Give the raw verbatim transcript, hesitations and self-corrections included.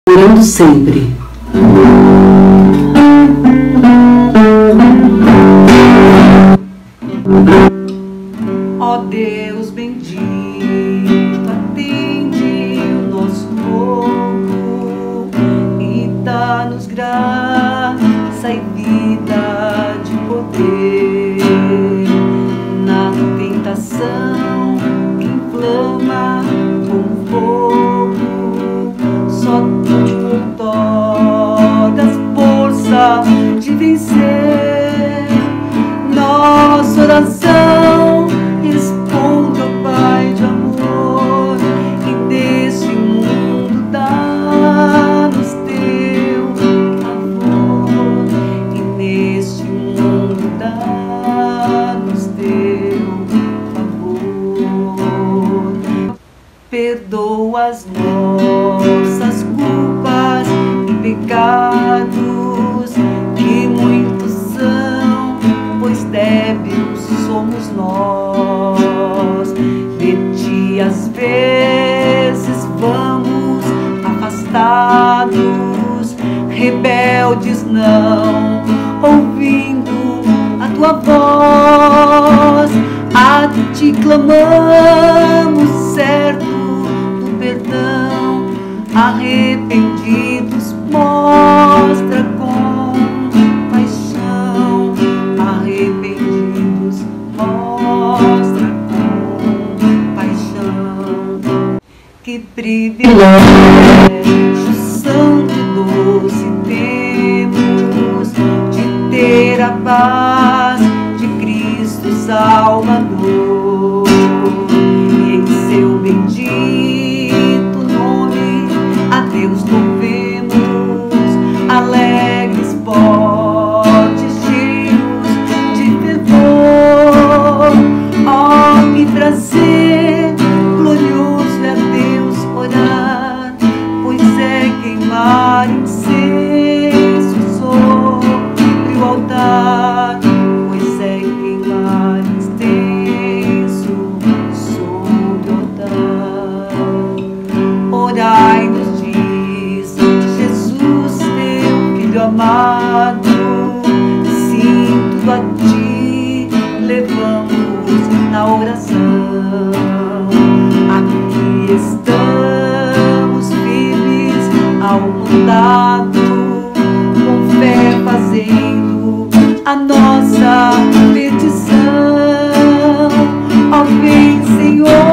orando sempre. Ó Deus bendito, atende o nosso rogo e dá-nos graça e vida de poder na tentação que inflama como fogo. Só tu outorgas força de vencer. Nossa oração responde ao Pai de amor, e deste mundo dá-nos teu favor, e neste mundo dá-nos teu favor. Perdoa as nossas culpas e pecados, que muitos são, pois débeis somos nós. De ti às vezes vamos afastados, rebeldes, não ouvindo a tua voz. A ti clamamos, certo do perdão, arrependidos mostra compaixão, arrependidos mostra compaixão. Que privilégio santo e doce temos de ter a paz de Cristo Salvador, e em seu bendito nome a Deus louvemos, alegres, fortes, cheios de fervor. Ó, que prazer glorioso é a Deus orar, pois é queimar incenso sobre o altar, pois é queimar incenso sobre o altar. Orai-nos, diz Jesus, teu Filho amado, sim, tudo a ti levamos na oração. Aqui estamos firmes ao mandado, com fé fazendo a nossa petição. Ó, vem, Senhor,